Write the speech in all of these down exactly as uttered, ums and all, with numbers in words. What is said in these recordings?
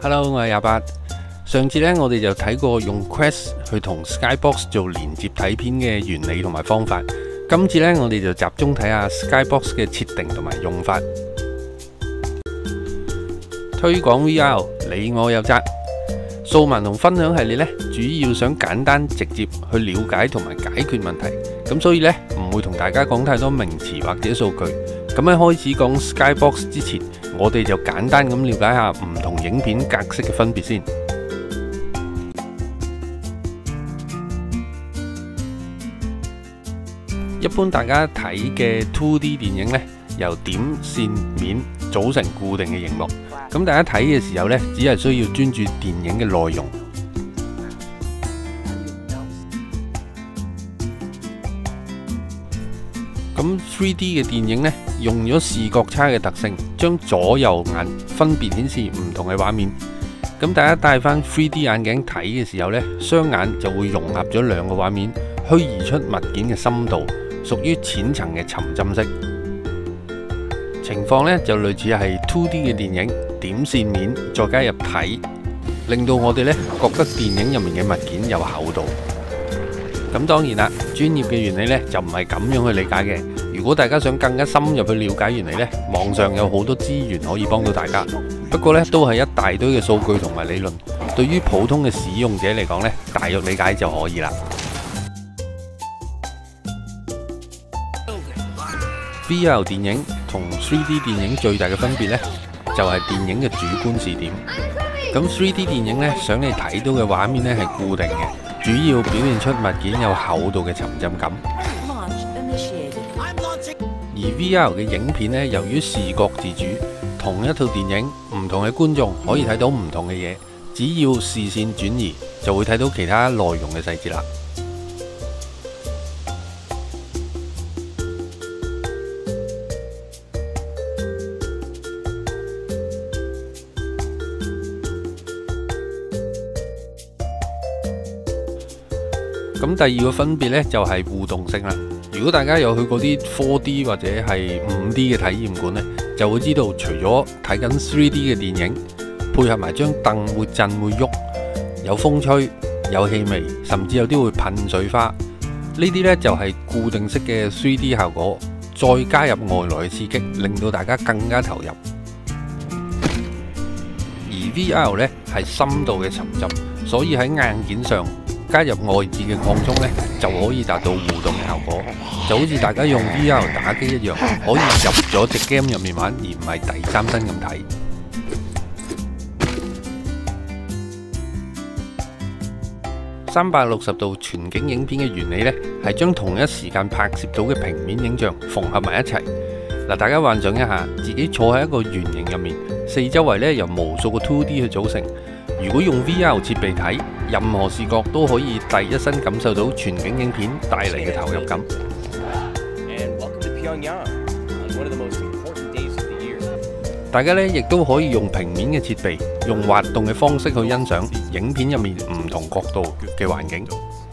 Hello， 我係廿八。上次呢，我哋就睇過用 Quest 去同 Skybox 做連接睇片嘅原理同埋方法。今次呢，我哋就集中睇下 Skybox 嘅設定同埋用法。推廣 V R， 你我有責。數文同分享系列呢，主要想簡單直接去了解同埋解決問題。咁所以呢，唔會同大家講太多名詞或者數據。咁喺開始講 Skybox 之前，我哋就簡單咁了解下唔同影片格式嘅分別先。一般大家睇嘅 two D 電影呢，由點、線、面組成固定嘅熒幕。咁大家睇嘅時候呢，只係需要專注電影嘅內容。咁 three D 嘅電影呢，用咗視覺差嘅特性，將左右眼分別顯示唔同嘅畫面。咁大家戴翻 three D 眼鏡睇嘅時候呢，雙眼就會融合咗兩個畫面，虛擬出物件嘅深度，屬於淺層嘅沉浸式情況呢，就類似係 two D 嘅電影點線面再加入體，令到我哋呢覺得電影入面嘅物件有厚度。咁當然啦，專業嘅原理呢就唔係咁樣去理解嘅。如果大家想更加深入去了解原理呢，網上有好多資源可以幫到大家。不過呢，都係一大堆嘅數據同埋理論，對於普通嘅使用者嚟講呢，大約理解就可以啦。V R 電影同 three D 電影最大嘅分別呢，就係電影嘅主觀視點。咁 three D 電影呢，想你睇到嘅畫面呢係固定嘅，主要表現出物件有厚度嘅沉浸感。而 V R 嘅影片呢，由於視覺自主，同一套電影唔同嘅觀眾可以睇到唔同嘅嘢，只要視線轉移，就會睇到其他內容嘅細節啦。咁第二個分別呢，就係互動性啦。如果大家有去過啲 four D 或者係五 D 嘅體驗館呢，就會知道除咗睇緊 three D 嘅電影，配合埋張凳會震會喐，有風吹，有氣味，甚至有啲會噴水花，呢啲呢，就係固定式嘅 three D 效果，再加入外來嘅刺激，令到大家更加投入。而 V R 呢，係深度嘅沉浸，所以喺硬件上加入外置嘅擴充呢，就可以達到互動嘅效果，就好似大家用 V R 打機一樣，可以入咗隻 game 入面玩，而唔係第三身咁睇。三百六十度全景影片嘅原理呢，係將同一時間拍攝到嘅平面影像縫合埋一齊。嗱，大家幻想一下，自己坐喺一個圓形入面，四周圍呢由無數個 two D 去組成。如果用 V R 設備睇，任何視覺都可以第一身感受到全景影片帶嚟嘅投入感。大家呢亦都可以用平面嘅設備，用滑動嘅方式去欣賞影片入面唔同角度嘅環境。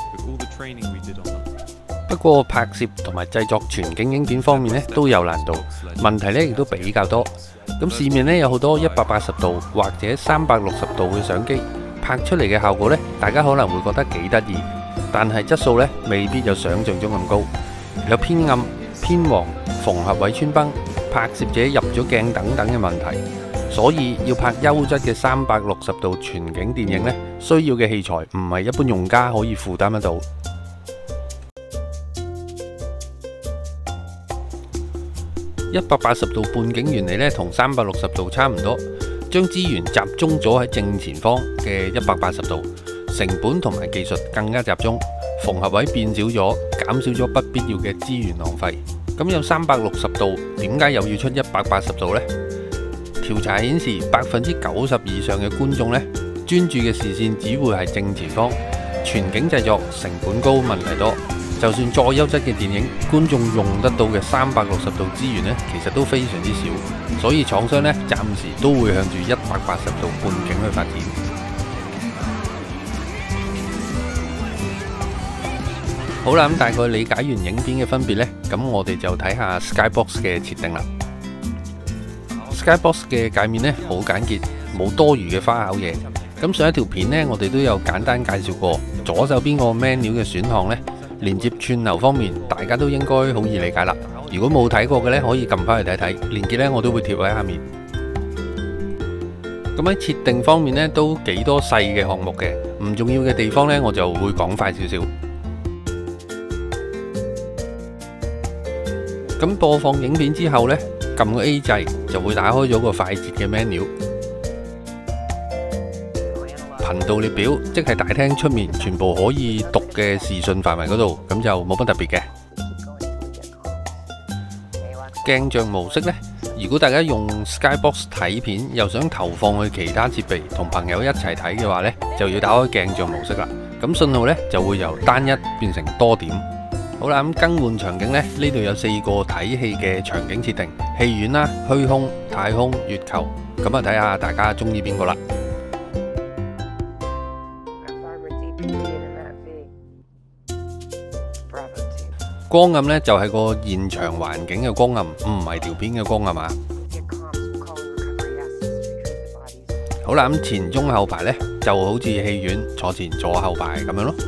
不過拍攝同埋製作全景影片方面呢都有難度，問題呢亦都比較多。咁市面呢有好多一百八十度或者三百六十度嘅相機，拍出嚟嘅效果呢，大家可能會覺得幾得意，但係質素呢未必有想象中咁高，有偏暗、偏黃、縫合位穿崩、拍攝者入咗鏡等等嘅問題。所以要拍優質嘅三百六十度全景電影呢，需要嘅器材唔係一般用家可以負擔得到。一百八十度半景原理呢，同三百六十度差唔多，將資源集中咗喺正前方嘅一百八十度，成本同埋技術更加集中，縫合位變少咗，減少咗不必要嘅資源浪費。咁有三百六十度，點解又要出一百八十度呢？調查顯示，百分之九十以上嘅觀眾呢，專注嘅視線只會係正前方，全景製作成本高，問題多。就算再優質嘅電影，觀眾用得到嘅三百六十度資源呢，其實都非常之少，所以廠商呢，暫時都會向住一百八十度半景去發展。好啦，咁大概理解完影片嘅分別呢，咁我哋就睇下 Skybox 嘅設定啦。Skybox 嘅界面呢好簡潔， 冇多餘嘅花巧嘢。咁上一條片呢，我哋都有簡單介紹過左手邊個 menu 嘅選項呢，連接串流方面，大家都應該好易理解啦。如果冇睇過嘅呢，可以撳翻去睇睇，連結呢我都會貼喺下面。咁喺設定方面呢，都幾多細嘅項目嘅，唔重要嘅地方呢，我就會講快少少。咁播放影片之後呢，撳個 A 掣就會打開咗個快捷嘅 menu。頻道列表即係大廳出面全部可以讀嘅視訊範圍嗰度，咁就冇乜特別嘅。鏡像模式呢，如果大家用 Skybox 睇片，又想投放去其他設備同朋友一齊睇嘅話呢，就要打開鏡像模式啦。咁信號呢就會由單一變成多點。好啦，咁更換場景呢，呢度有四個睇戲嘅場景設定：戲院啦、虛空、太空、月球。咁啊，睇下大家中意邊個啦。光暗呢，就係個現場環境嘅光暗，唔係條片嘅光暗嘛。好啦，咁前中後排呢，就好似戲院坐前坐後排咁樣咯。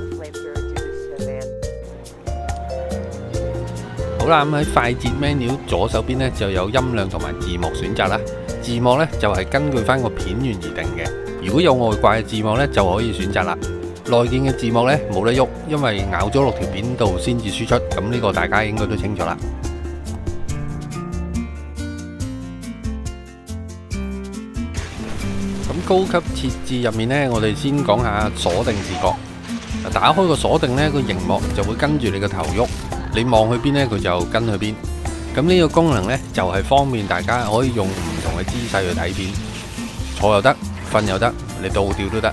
好啦，咁喺快捷 menu 左手邊呢，就有音量同埋字幕選擇啦。字幕呢，就係根據翻個片源而定嘅，如果有外掛嘅字幕呢，就可以選擇啦。內建嘅字幕呢，冇得喐，因為咬咗落條片度先至輸出，咁呢個大家應該都清楚啦。咁高級設置入面呢，我哋先講下鎖定視覺。打開個鎖定呢，個熒幕就會跟住你個頭喐，你望去邊呢，佢就跟去邊。咁呢個功能呢，就係方便大家可以用唔同嘅姿勢去睇片，坐又得，瞓又得，你倒吊都得。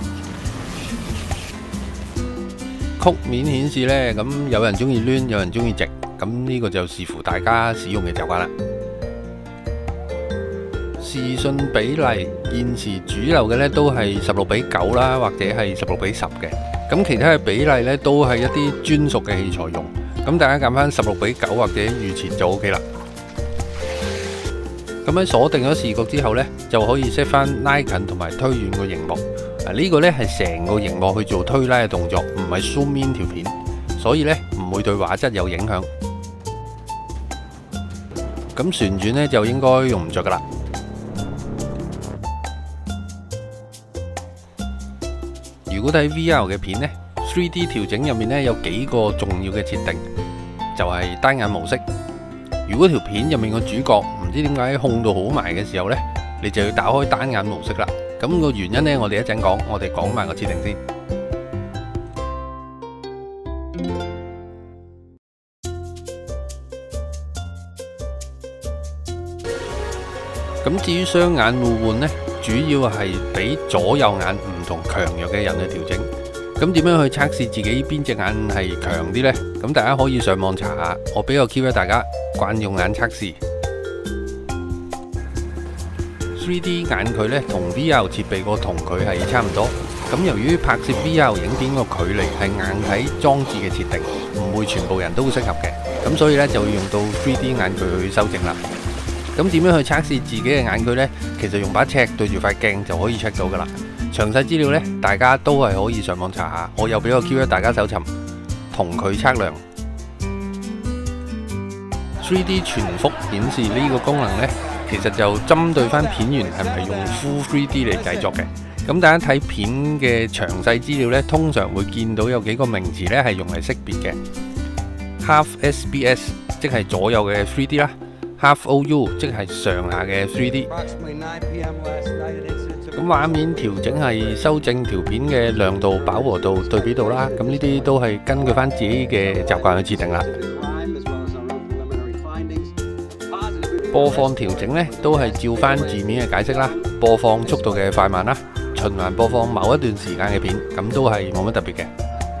曲面顯示呢，咁有人中意攣，有人中意直，咁呢個就視乎大家使用嘅習慣啦。視訊比例現時主流嘅呢都係十六比九啦，或者係十六比十嘅。咁其他嘅比例呢都係一啲專屬嘅器材用。咁大家揀翻十六比九或者預設就 OK 啦。咁喺鎖定咗視覺之後呢，就可以 set 翻拉近同埋推遠個熒幕。呢個呢係成個熒幕去做推拉嘅動作，唔係 zoom in 條片，所以呢唔會對畫質有影響。咁旋轉呢就應該用唔着噶啦。如果睇 V R 嘅片呢 ，三 D 調整入面呢有幾個重要嘅設定，就係單眼模式。如果條片入面個主角唔知點解控到好埋嘅時候呢，你就要打開單眼模式啦。咁個原因呢，我哋一陣講，我哋講埋個設定先。咁至於雙眼互換呢，主要係俾左右眼唔同強弱嘅人去調整。咁點樣去測試自己邊隻眼係強啲呢？咁大家可以上網查下，我俾個 Q 俾大家慣用眼測試。三 D 眼距咧同 V R 設備個同距係差唔多，咁由於拍攝 V R 影片個距離係硬體裝置嘅設定，唔會全部人都適合嘅，咁所以咧就會用到三 D 眼距去修正啦。咁點樣去測試自己嘅眼距呢？其實用把尺對住塊鏡就可以 check 到噶啦。詳細資料呢，大家都係可以上網查下，我又俾個 Q 大家搜尋同距測量。三 D 全幅顯示呢個功能呢，其實就針對翻片源係咪用 Full 三 D 嚟製作嘅。咁大家睇片嘅詳細資料呢，通常會見到有幾個名詞呢係用嚟識別嘅。Half S B S 即係左右嘅三 D 啦 ，Half O U 即係上下嘅三 D。咁畫面調整係修正條片嘅亮度、飽和度、對比度啦。咁呢啲都係根據翻自己嘅習慣去設定啦。播放調整呢都係照翻字面嘅解釋啦，播放速度嘅快慢啦，循環播放某一段時間嘅片，咁都係冇乜特別嘅。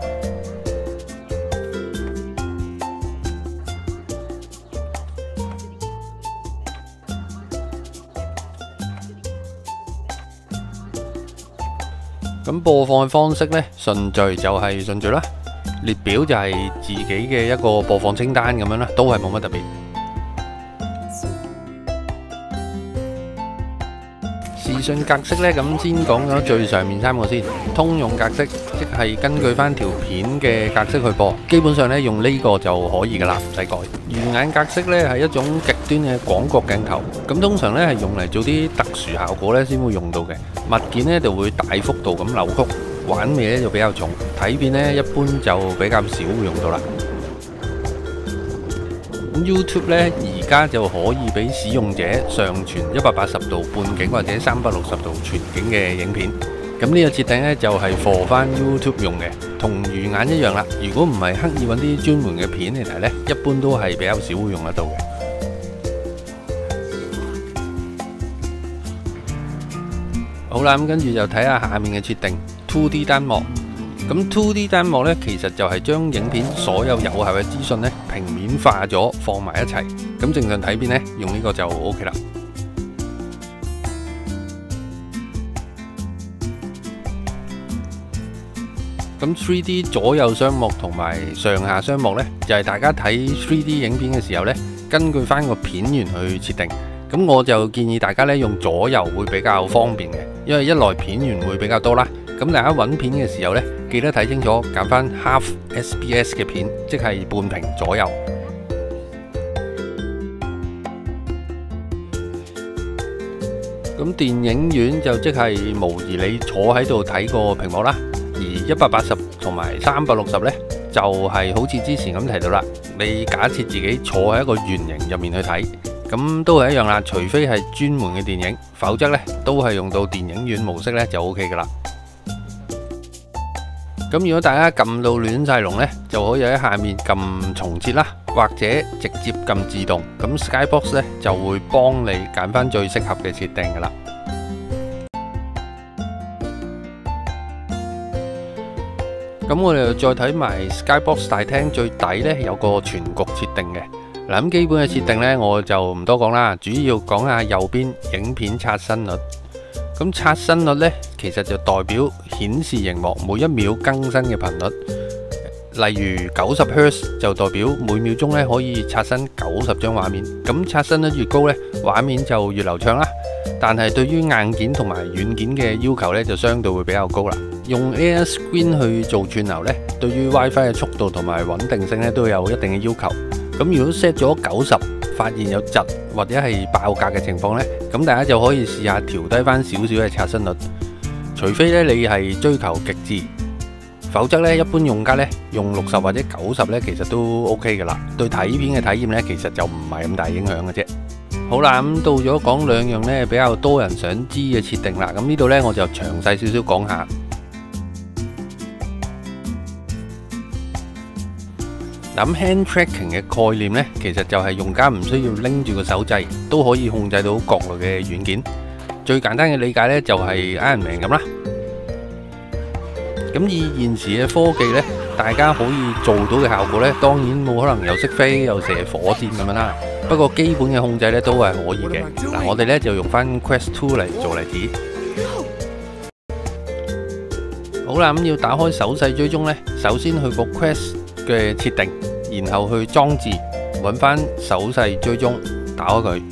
咁播放嘅方式呢，順序就係順序啦，列表就係自己嘅一個播放清單咁樣啦，都係冇乜特別。視訊格式呢，咁先講咗最上面三個先。通用格式即係根據翻條片嘅格式去播，基本上呢，用呢個就可以噶啦，唔使改。魚眼格式呢係一種極端嘅廣角鏡頭，咁通常呢係用嚟做啲特殊效果呢先會用到嘅。物件呢就會大幅度咁扭曲，玩味呢就比較重，睇片呢一般就比較少會用到啦。YouTube 咧而家就可以俾使用者上傳一百八十度半景或者三百六十度全景嘅影片。咁呢個設定咧就係 for 翻 YouTube 用嘅，同魚眼一樣啦。如果唔係刻意揾啲專門嘅片嚟睇呢，一般都係比較少會用得到嘅。好啦，咁跟住就睇下下面嘅設定 two D 單幕。咁 two D 單幕呢，其實就係將影片所有有效嘅資訊呢平面化咗放埋一齊。咁正常睇片呢，用呢個就 OK 啦。咁 three D 左右雙幕同埋上下雙幕呢，就係大家睇 three D 影片嘅時候呢，根據翻個片源去設定。咁我就建議大家呢，用左右會比較方便嘅，因為一來片源會比較多啦。咁大家揾片嘅時候呢，記得睇清楚，揀翻 half S B S 嘅片，即係半屏左右。咁電影院就即係模擬你坐喺度睇個屏幕啦，而一百八十同埋三百六十呢，就係好似之前咁提到啦，你假設自己坐喺一個圓形入面去睇，咁都係一樣啦，除非係專門嘅電影，否則呢都係用到電影院模式呢就 OK 噶啦。咁如果大家撳到亂晒龍呢，就可以喺下面撳重設啦，或者直接撳自動。咁 Skybox 呢就會幫你揀翻最適合嘅設定噶啦。咁我哋再睇埋 Skybox 大廳最底呢，有個全局設定嘅。嗱，咁基本嘅設定呢，我就唔多講啦，主要講下右邊影片刷新率。咁刷新率呢，其實就代表顯示螢幕每一秒更新嘅頻率。例如九十赫茲就代表每秒鐘呢可以刷新九十張畫面。咁刷新率越高呢，畫面就越流暢啦。但係對於硬件同埋軟件嘅要求呢，就相對會比較高啦。用 Air Screen 去做串流呢，對於 WiFi 嘅速度同埋穩定性呢，都有一定嘅要求。咁如果 set 咗九十，發現有窒或者係爆格嘅情況呢，咁大家就可以試下調低翻少少嘅刷新率。除非呢你係追求極致，否則呢一般用家呢用六十或者九十呢，其實都 OK 噶啦。對睇片嘅體驗呢，其實就唔係咁大影響嘅啫。好啦，咁到咗講兩樣呢比較多人想知嘅設定啦。咁呢度呢，我就詳細少少講下。咁 hand tracking 嘅概念呢，其實就係用家唔需要拎住個手掣都可以控制到各類嘅軟件。最簡單嘅理解呢，就係 Iron Man 咁啦。咁以現時嘅科技呢，大家可以做到嘅效果呢，當然冇可能又識飛又射火箭咁樣啦。不過基本嘅控制呢，都係可以嘅。嗱，我哋呢就用翻 Quest two 嚟做例子。好啦，咁要打開手勢追蹤呢，首先去個 Quest嘅設定，然後去裝置，揾翻手勢追蹤，打開佢。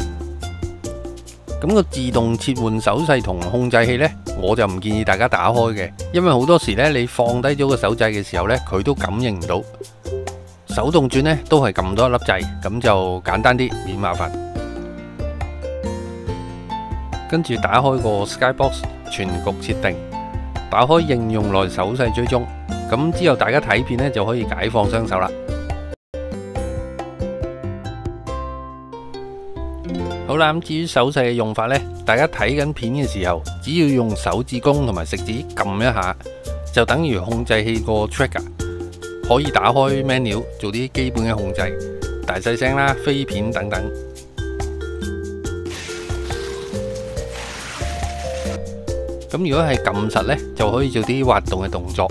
咁個自動切換手勢同控制器呢，我就唔建議大家打開嘅，因為好多時呢，你放低咗個手掣嘅時候呢，佢都感應唔到。手動轉呢，都係撳多一粒掣，咁就簡單啲，免麻煩。跟住打開個 Skybox 全局設定，打開應用內手勢追蹤。咁之後大家睇片呢，就可以解放雙手啦。好啦，咁至於手勢嘅用法呢，大家睇緊片嘅時候，只要用手指公同埋食指撳一下，就等於控制器個 trigger， 可以打開 menu 做啲基本嘅控制，大細聲啦、飛片等等。咁如果係撳實呢，就可以做啲滑動嘅動作。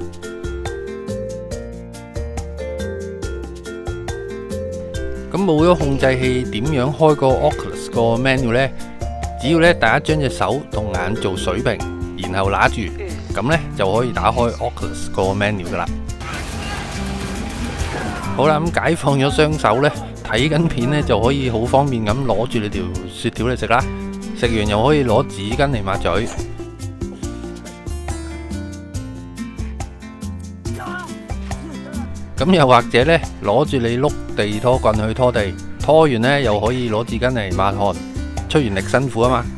咁冇咗控制器，點樣開個 Oculus 個 menu 呢？只要咧大家將隻手同眼做水平，然後拿住，咁呢就可以打開 Oculus 個 menu 噶啦。好啦，咁解放咗雙手呢，睇緊片呢就可以好方便咁攞住你條雪條嚟食啦。 食完又可以攞紙巾嚟抹嘴。咁又或者呢，攞住你碌地拖棍去拖地，拖完呢又可以攞紙巾嚟抹汗，出完力辛苦啊嘛。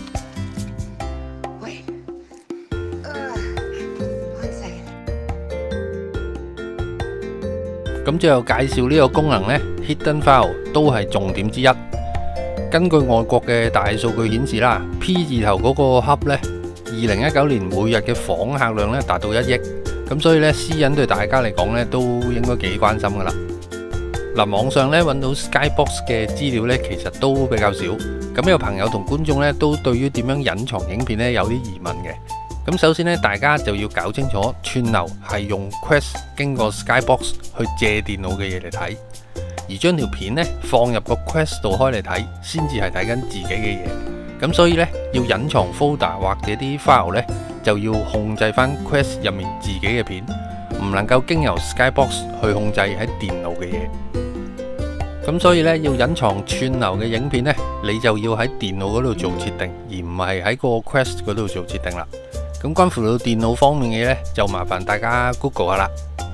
咁最後介紹呢個功能呢 Hidden File 都係重點之一。根據外國嘅大數據顯示啦 ，P 字頭嗰個 Hub 呢，二零一九年每日嘅訪客量呢達到一億。咁所以咧，私隱對大家嚟講咧，都應該幾關心噶啦。嗱，網上咧揾到 Skybox 嘅資料咧，其實都比較少。咁有朋友同觀眾咧，都對於點樣隱藏影片咧有啲疑問嘅。咁首先咧，大家就要搞清楚串流係用 Quest 經過 Skybox 去借電腦嘅嘢嚟睇，而將條片咧放入個 Quest 度開嚟睇，先至係睇緊自己嘅嘢。咁所以咧，要隱藏 folder 或者啲 file 咧，就要控制翻 Quest 入面自己嘅片，唔能夠經由 Skybox 去控制喺電腦嘅嘢。咁所以咧，要隱藏串流嘅影片咧，你就要喺電腦嗰度做設定，而唔係喺個 Quest 嗰度做設定啦。咁關乎到電腦方面嘅嘢咧，就麻煩大家 Google 下啦。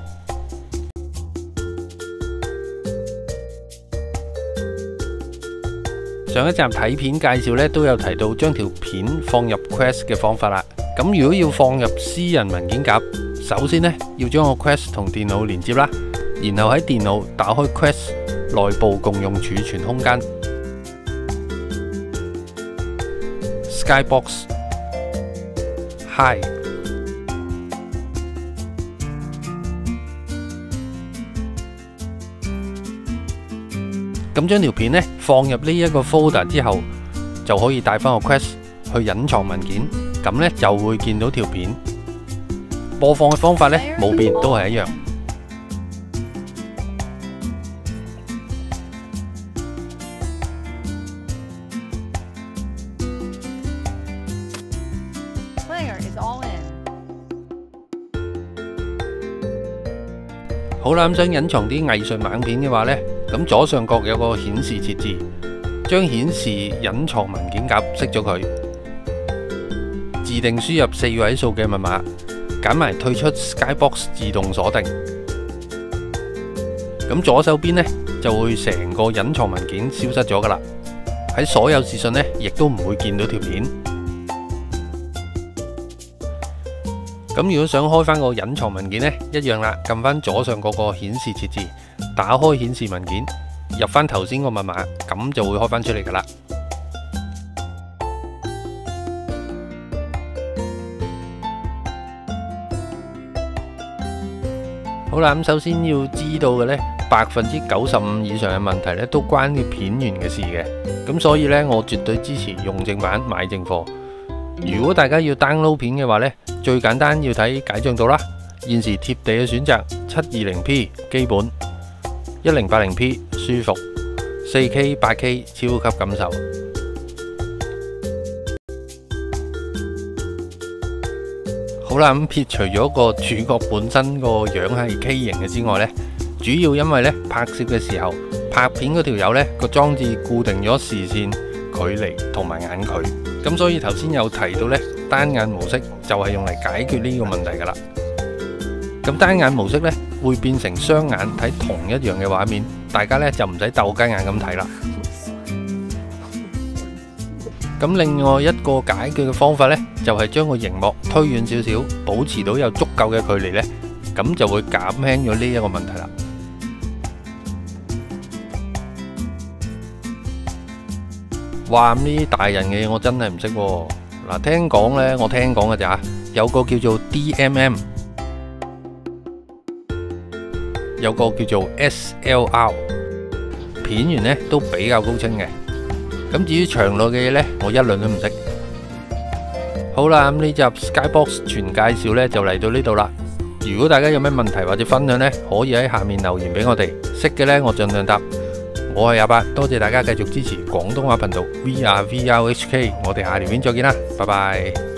上一集睇片介紹咧，都有提到將條片放入 Quest 嘅方法啦。咁如果要放入私人文件夾，首先呢要將個 Quest 同電腦連接啦，然後喺電腦打開 Quest 內部共用儲存空間 Skybox Hi， 咁將條片呢放入呢一個 folder 之後，就可以帶翻個 Quest 去隱藏文件。咁呢就會見到條片，播放嘅方法呢冇變，都係一樣。好啦，咁想隱藏啲藝術猛片嘅話呢，咁左上角有個顯示設置，將顯示隱藏文件夾熄咗佢。自定輸入四位數嘅密碼，揀埋退出 Skybox 自動鎖定。咁左手邊呢就會成個隱藏文件消失咗噶啦。喺所有視訊呢，亦都唔會見到條片。咁如果想開翻個隱藏文件呢，一樣啦，撳翻左上角個顯示設置，打開顯示文件，入翻頭先個密碼，咁就會開翻出嚟噶啦。好啦，咁首先要知道嘅呢，百分之九十五以上嘅問題呢，都關啲片源嘅事嘅。咁所以呢，我絕對支持用正版買正貨。如果大家要 download 片嘅話呢，最簡單要睇解像度啦。現時貼地嘅選擇七二零 P 基本，一零八零 P 舒服，四 K 八 K 超級感受。好啦，咁撇除咗個主角本身個樣係畸形嘅之外呢，主要因為呢拍攝嘅時候，拍片嗰條友呢個裝置固定咗視線、距離同埋眼距，咁所以頭先有提到呢，單眼模式就係用嚟解決呢個問題噶啦。咁單眼模式呢會變成雙眼睇同一樣嘅畫面，大家呢就唔使鬥雞眼咁睇啦。咁另外一個解決嘅方法呢，就係將個熒幕推遠少少，保持到有足夠嘅距離呢，咁就會減輕咗呢一個問題啦。哇！呢啲大人嘅嘢我真係唔識喎。嗱，聽講呢，我聽講嘅咋，有個叫做 D M M， 有個叫做 S L R， 片源呢都比較高清嘅。咁至於場內嘅嘢呢，我一輪都唔識。好啦，咁呢集 Skybox 全介紹呢就嚟到呢度啦。如果大家有咩問題或者分享呢，可以喺下面留言俾我哋，識嘅呢我盡量答。我係阿伯，多謝大家繼續支持廣東話頻道 V R V R H K， 我哋下條片再見啦，拜拜。